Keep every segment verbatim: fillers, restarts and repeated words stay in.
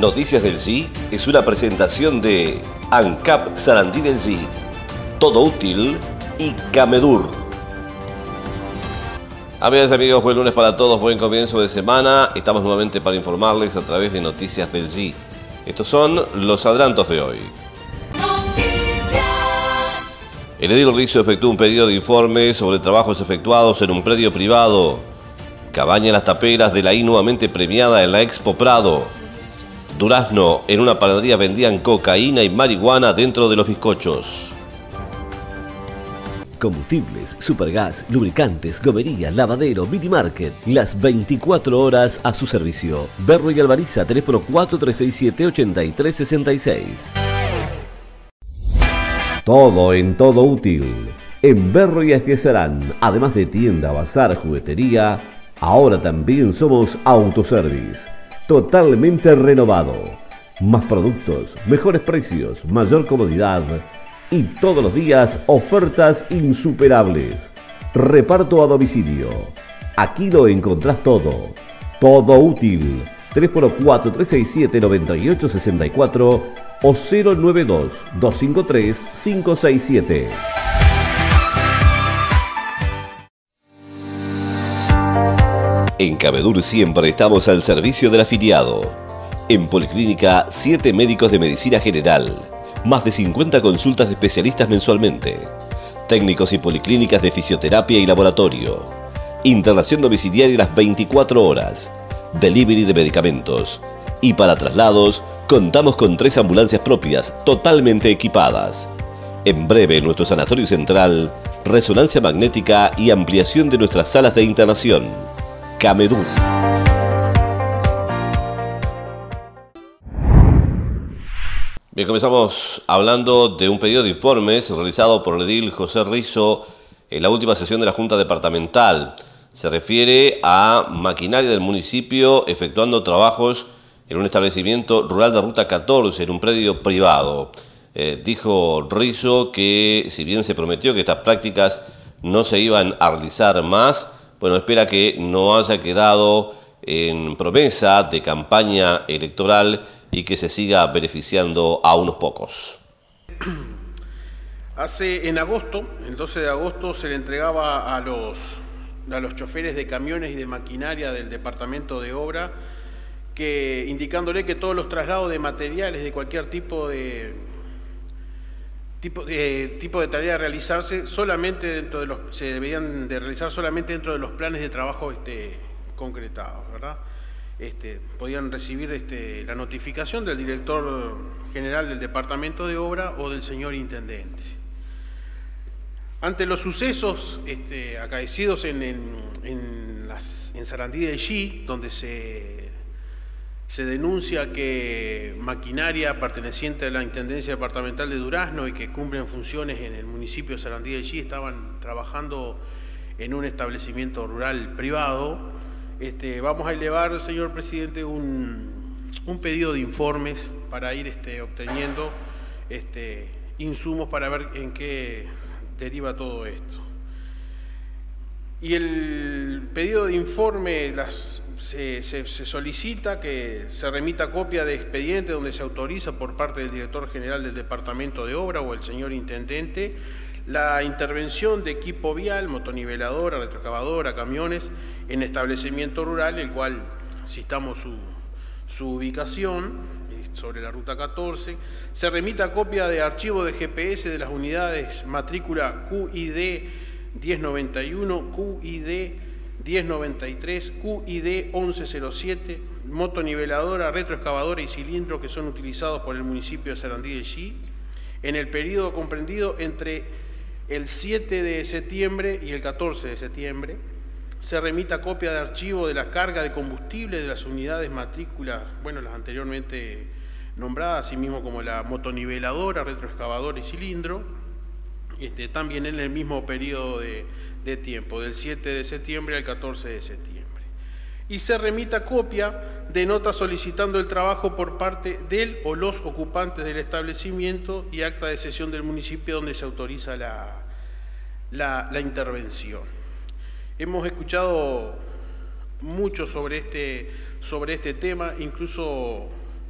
Noticias del G es una presentación de ANCAP Sarandí del G, Todo Útil y Camedur. Amigas y amigos, buen lunes para todos, buen comienzo de semana. Estamos nuevamente para informarles a través de Noticias del G. Estos son los adelantos de hoy. Noticias. El edil Rizo efectuó un pedido de informe sobre trabajos efectuados en un predio privado. Cabaña Las Taperas de la I nuevamente premiada en la Expo Prado. Durazno, en una panadería vendían cocaína y marihuana dentro de los bizcochos. Combustibles, Supergas, lubricantes, gomería, lavadero, mini market. Las veinticuatro horas a su servicio. Berro y Alvariza, teléfono cuatro tres seis siete, ocho tres seis seis. Todo en Todo Útil. En Berro y Astiazarán, además de tienda, bazar, juguetería, ahora también somos autoservice. Totalmente renovado. Más productos, mejores precios, mayor comodidad y todos los días ofertas insuperables. Reparto a domicilio. Aquí lo encontrás todo. Todo Útil. Teléfono cuatro tres seis siete, nueve ocho seis cuatro o cero nueve dos, dos cinco tres, cinco seis siete. En Camedur siempre estamos al servicio del afiliado. En Policlínica, siete médicos de medicina general. Más de cincuenta consultas de especialistas mensualmente. Técnicos y policlínicas de fisioterapia y laboratorio. Internación domiciliaria las veinticuatro horas. Delivery de medicamentos. Y para traslados, contamos con tres ambulancias propias totalmente equipadas. En breve, en nuestro sanatorio central, resonancia magnética y ampliación de nuestras salas de internación. Camedur. Bien, comenzamos hablando de un pedido de informes realizado por el edil José Rizo en la última sesión de la Junta Departamental. Se refiere a maquinaria del municipio efectuando trabajos en un establecimiento rural de Ruta catorce, en un predio privado. Eh, dijo Rizo que si bien se prometió que estas prácticas no se iban a realizar más, bueno, espera que no haya quedado en promesa de campaña electoral y que se siga beneficiando a unos pocos. Hace en agosto, el doce de agosto, se le entregaba a los, a los choferes de camiones y de maquinaria del Departamento de Obra, que, indicándole que todos los traslados de materiales de cualquier tipo de, tipo de, tipo de tarea a realizarse, solamente dentro de los, se deberían de realizar solamente dentro de los planes de trabajo este, concretados, ¿verdad? Este, podían recibir este, la notificación del director general del Departamento de Obra o del señor intendente. Ante los sucesos este, acaecidos en, en, en, las, en Sarandí del G, donde se, se denuncia que maquinaria perteneciente a la Intendencia Departamental de Durazno y que cumplen funciones en el municipio de Sarandí del G estaban trabajando en un establecimiento rural privado, Este, vamos a elevar, señor presidente, un, un pedido de informes para ir este, obteniendo este, insumos para ver en qué deriva todo esto. Y el pedido de informe las, se, se, se solicita que se remita copia de expediente donde se autoriza por parte del director general del Departamento de Obra o el señor intendente la intervención de equipo vial, motoniveladora, retroexcavadora, camiones en establecimiento rural, el cual citamos su, su ubicación sobre la Ruta catorce. Se remita copia de archivo de G P S de las unidades matrícula Q I D diez noventa y uno, Q I D diez noventa y tres, Q I D once cero siete, motoniveladora, retroexcavadora y cilindro que son utilizados por el municipio de Sarandí del G en el periodo comprendido entre el siete de septiembre y el catorce de septiembre. Se remita copia de archivo de la carga de combustible de las unidades matrículas, bueno, las anteriormente nombradas, así mismo como la motoniveladora, retroexcavadora y cilindro, este, también en el mismo periodo de, de tiempo, del siete de septiembre al catorce de septiembre. Y se remita copia de nota solicitando el trabajo por parte del o los ocupantes del establecimiento y acta de sesión del municipio donde se autoriza la, la, la intervención. Hemos escuchado mucho sobre este, sobre este tema, incluso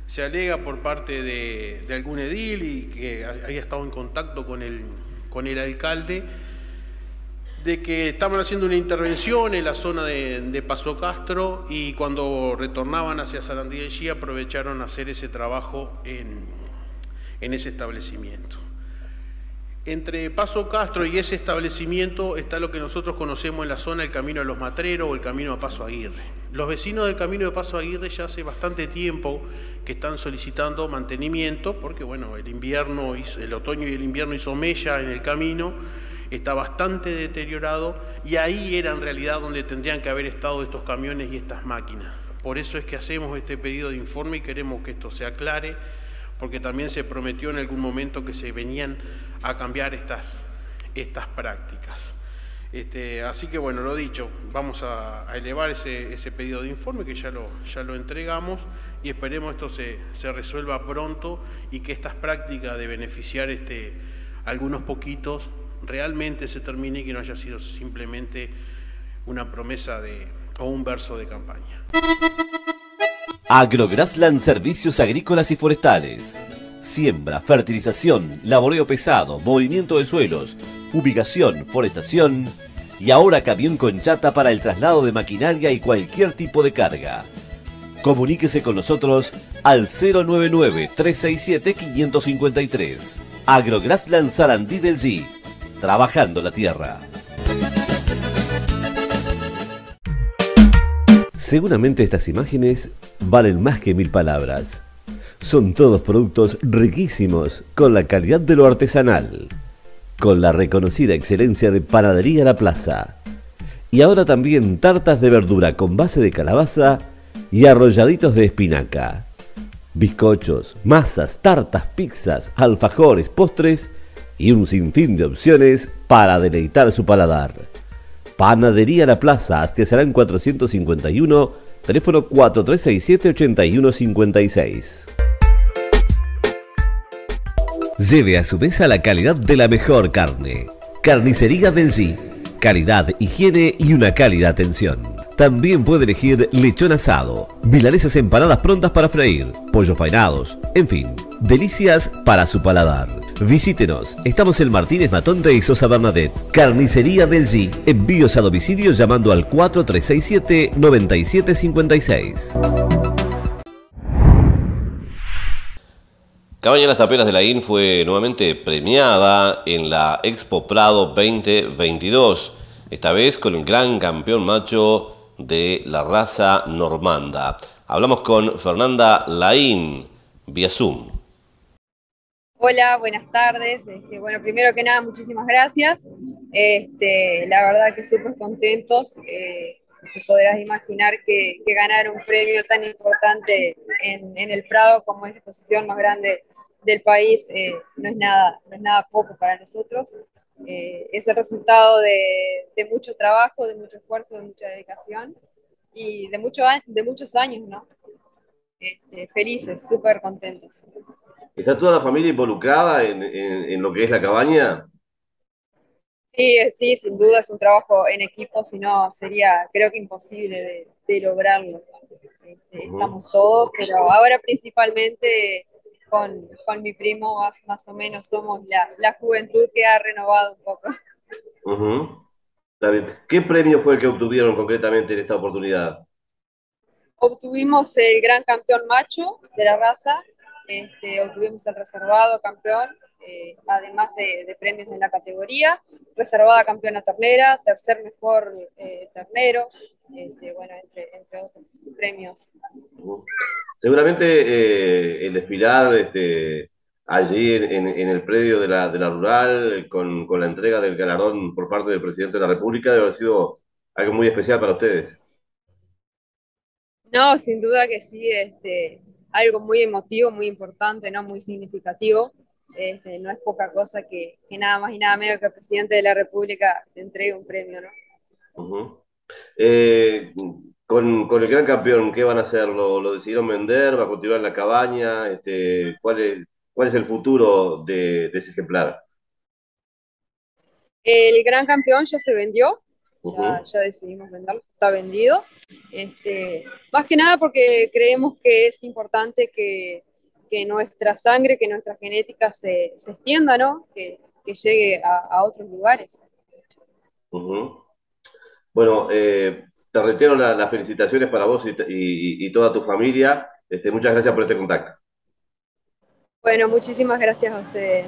Se alega por parte de, de algún edil y que haya estado en contacto con el, con el alcalde, de que estaban haciendo una intervención en la zona de, de Paso Castro y cuando retornaban hacia Sarandí del G aprovecharon a hacer ese trabajo en, en ese establecimiento. Entre Paso Castro y ese establecimiento está lo que nosotros conocemos en la zona el Camino de los Matreros o el Camino a Paso Aguirre. Los vecinos del Camino de Paso Aguirre ya hace bastante tiempo que están solicitando mantenimiento porque, bueno, el invierno, el otoño y el invierno hizo mella en el camino, está bastante deteriorado y ahí era en realidad donde tendrían que haber estado estos camiones y estas máquinas. Por eso es que hacemos este pedido de informe y queremos que esto se aclare, porque también se prometió en algún momento que se venían a cambiar estas, estas prácticas. Este, así que bueno, lo dicho, vamos a, a elevar ese, ese pedido de informe que ya lo, ya lo entregamos y esperemos esto se, se resuelva pronto y que estas prácticas de beneficiar este, a algunos poquitos realmente se termine y que no haya sido simplemente una promesa de, o un verso de campaña. Agrograsland Servicios Agrícolas y Forestales. Siembra, fertilización, laboreo pesado, movimiento de suelos, fumigación, forestación y ahora camión con chata para el traslado de maquinaria y cualquier tipo de carga. Comuníquese con nosotros al cero nueve nueve, tres seis siete, cinco cinco tres. Agrograsland Sarandí del G. Trabajando la tierra. Seguramente estas imágenes valen más que mil palabras. Son todos productos riquísimos con la calidad de lo artesanal, con la reconocida excelencia de Panadería La Plaza. Y ahora también tartas de verdura con base de calabaza y arrolladitos de espinaca. Bizcochos, masas, tartas, pizzas, alfajores, postres y un sinfín de opciones para deleitar su paladar. Panadería La Plaza, Astiazarán cuatrocientos cincuenta y uno, teléfono cuatro tres seis siete, ocho uno cinco seis. Lleve a su mesa la calidad de la mejor carne. Carnicería del G. Calidad, higiene y una cálida atención. También puede elegir lechón asado, milanesas empanadas prontas para freír, pollos faenados, en fin, delicias para su paladar. Visítenos, estamos en Martínez Matonte y Sosa Bernadette. Carnicería del G. Envíos a domicilio llamando al cuatro tres seis siete, nueve siete cinco seis. Cabaña Las Taperas de la I N fue nuevamente premiada en la Expo Prado veinte veintidós, esta vez con el gran campeón macho de la raza normanda. Hablamos con Fernanda Laín, vía Zoom. Hola, buenas tardes. Este, bueno, primero que nada, muchísimas gracias. Este, la verdad que súper contentos. Eh, te podrás imaginar que, que ganar un premio tan importante en, en el Prado, como es la exposición más grande del país, eh, no es nada, no es nada poco para nosotros. Eh, es el resultado de, de mucho trabajo, de mucho esfuerzo, de mucha dedicación y de, mucho, de muchos años, ¿no? Este, felices, súper contentos. ¿Está toda la familia involucrada en, en, en lo que es la cabaña? Sí, sí, sin duda es un trabajo en equipo, si no sería, creo que imposible de, de lograrlo. Este, uh-huh. Estamos todos, pero ahora principalmente con, con mi primo más, más o menos somos la, la juventud que ha renovado un poco. Uh-huh. Está bien. ¿Qué premio fue el que obtuvieron concretamente en esta oportunidad? Obtuvimos el gran campeón macho de la raza, este, obtuvimos el reservado campeón, eh, además de, de premios en la categoría, reservada campeona ternera, tercer mejor eh, ternero, este, bueno, entre, entre otros premios. Uh-huh. Seguramente eh, el desfilar este, allí en, en, en el predio de la, de la rural, con, con la entrega del galardón por parte del presidente de la República, debe haber sido algo muy especial para ustedes. No, sin duda que sí, este, algo muy emotivo, muy importante, ¿no? Muy significativo. Este, no es poca cosa que, que nada más y nada menos que el presidente de la República te entregue un premio, ¿no? Uh-huh. eh, con, con el gran campeón, ¿qué van a hacer? ¿Lo, lo decidieron vender? ¿Va a continuar en la cabaña? Este, ¿cuál es, cuál es el futuro de, de ese ejemplar? El gran campeón ya se vendió, Uh-huh. ya, ya decidimos venderlo, está vendido. Este, más que nada porque creemos que es importante que, que nuestra sangre, que nuestra genética se, se extienda, ¿no? Que, que llegue a, a otros lugares. Uh-huh. Bueno, eh, te reitero la, las felicitaciones para vos y, y, y toda tu familia. Este, muchas gracias por este contacto. Bueno, muchísimas gracias a ustedes.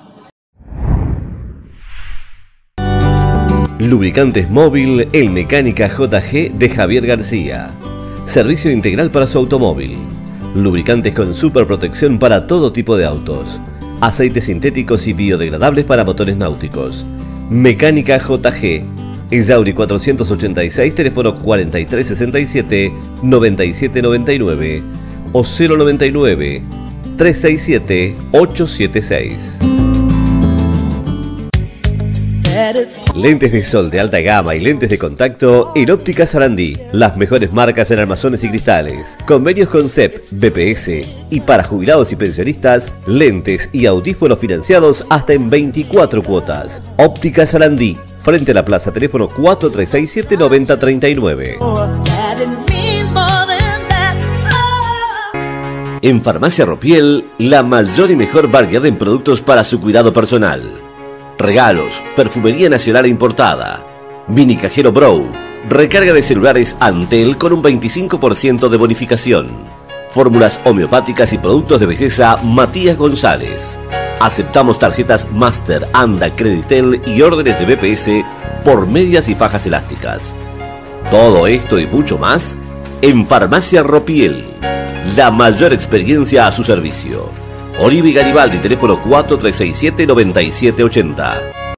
Lubricantes Móvil, el Mecánica J G de Javier García. Servicio integral para su automóvil. Lubricantes con super protección para todo tipo de autos. Aceites sintéticos y biodegradables para motores náuticos. Mecánica J G. Yauri cuatrocientos ochenta y seis, teléfono cuarenta y tres sesenta y siete, noventa y siete noventa y nueve o cero noventa y nueve, trescientos sesenta y siete, ochocientos setenta y seis. Lentes de sol de alta gama y lentes de contacto en Óptica Sarandí. Las mejores marcas en armazones y cristales. Convenios con C E P, B P S y para jubilados y pensionistas, lentes y audífonos financiados hasta en veinticuatro cuotas. Óptica Sarandí, frente a la plaza, teléfono cuatro tres seis siete, nueve cero tres nueve. En Farmacia Ropiel, la mayor y mejor variedad en productos para su cuidado personal. Regalos, perfumería nacional e importada, mini cajero Brow, recarga de celulares Antel con un veinticinco por ciento de bonificación, fórmulas homeopáticas y productos de belleza Matías González. Aceptamos tarjetas Master, Anda, Creditel y órdenes de B P S por medias y fajas elásticas. Todo esto y mucho más en Farmacia Ropiel, la mayor experiencia a su servicio. Oliva y Garibaldi, teléfono cuatro tres seis siete, nueve siete ocho cero.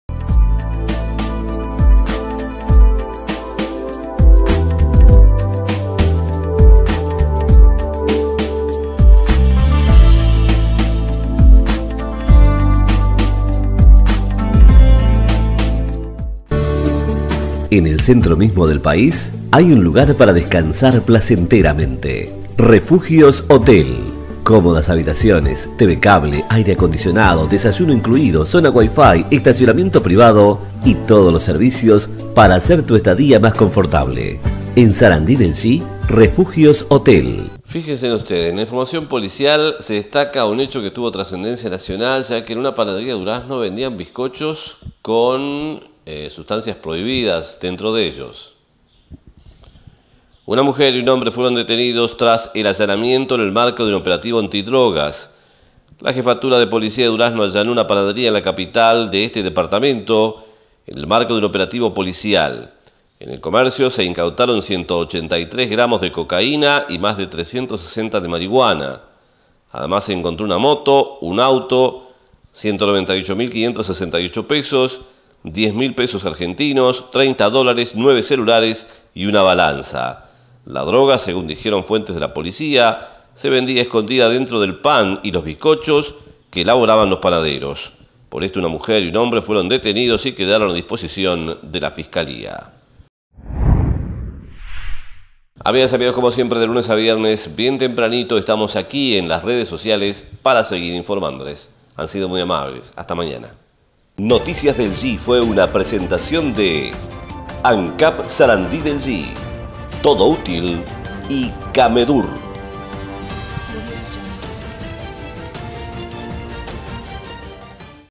En el centro mismo del país hay un lugar para descansar placenteramente. Refugios Hotel. Cómodas habitaciones, T V cable, aire acondicionado, desayuno incluido, zona wifi, estacionamiento privado y todos los servicios para hacer tu estadía más confortable. En Sarandí del G, Refugios Hotel. Fíjense ustedes, en la información policial se destaca un hecho que tuvo trascendencia nacional, ya que en una panadería de Durazno vendían bizcochos con eh, sustancias prohibidas dentro de ellos. Una mujer y un hombre fueron detenidos tras el allanamiento en el marco de un operativo antidrogas. La jefatura de policía de Durazno allanó una panadería en la capital de este departamento en el marco de un operativo policial. En el comercio se incautaron ciento ochenta y tres gramos de cocaína y más de trescientos sesenta de marihuana. Además se encontró una moto, un auto, ciento noventa y ocho mil quinientos sesenta y ocho pesos, diez mil pesos argentinos, treinta dólares, nueve celulares y una balanza. La droga, según dijeron fuentes de la policía, se vendía escondida dentro del pan y los bizcochos que elaboraban los panaderos. Por esto una mujer y un hombre fueron detenidos y quedaron a disposición de la fiscalía. Amigas y amigos, como siempre, de lunes a viernes, bien tempranito, estamos aquí en las redes sociales para seguir informándoles. Han sido muy amables. Hasta mañana. Noticias del G fue una presentación de ANCAP Sarandí del G, Todo Útil y Camedur.